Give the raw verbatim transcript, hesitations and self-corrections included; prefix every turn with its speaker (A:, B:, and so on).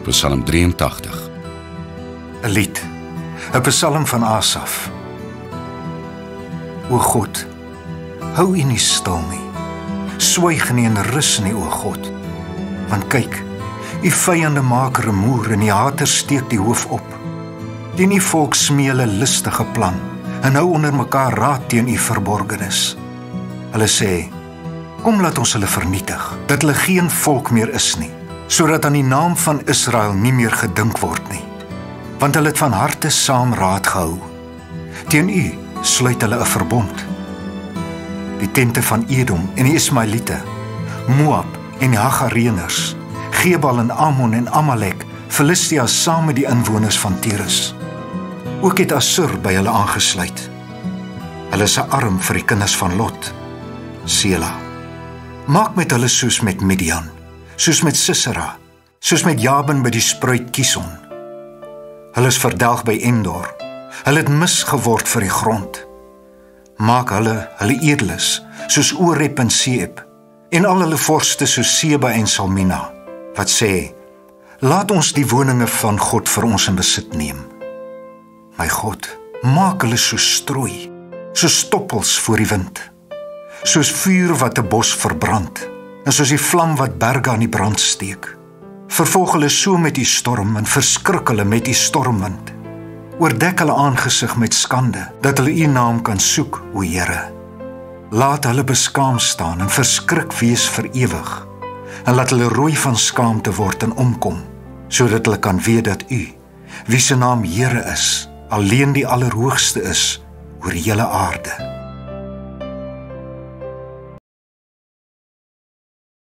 A: Psalm drieëntagtig.
B: 'n Lied, 'n psalm van Asaf. O God, hou U nie stil nie, swyg nie en rus nie, o God. Want kyk, U vyande maak rumoer en die haters steek die hoof op. Teen U volk smeel 'n listige plan en hou onder mekaar raad teen U verborgenis. Hulle sê, kom laat ons hulle vernietig, dat hulle geen volk meer is nie, sodat aan die naam van Israel nie meer gedink word nie. Want hulle het van harte saam raad gehou. Teen U sluit hulle 'n verbond. Die tente van Edom en die Ismaeliete, Moab en die Hagareners, Gebal en Ammon en Amalek, Filistia saam met die inwoners van Tyrus. Ook het Assur by hulle aangesluit. Hulle is 'n arm vir die kinders van Lot. Sela. Maak met hulle soos met Midian, soos met Sisera, soos met Jabin by die spruit Kison. Hulle is verdelg by Endor. Hulle het mis geword vir die grond. Maak hulle, hulle edeles, soos Oreb en Seeb, en al hulle vorste soos Seba en Salmina, wat sê, laat ons die woninge van God vir ons in besit neem. My God, maak hulle soos strooi, soos stoppels voor die wind, soos vuur wat 'n bos verbrand, en soos die vlam wat berge aan die brand steek. Vervolg hulle so met die storm en verskrik hulle met die stormwind. Oordek hulle aangesig met skande, dat hulle U naam kan soek, o Here. Laat hulle beskaam staan en verskrik wees vir ewig, en laat hulle rooi van skaamte word en omkom, sodat hulle kan weet dat U, wie se naam Here is, alleen die Allerhoogste is oor die hele aarde.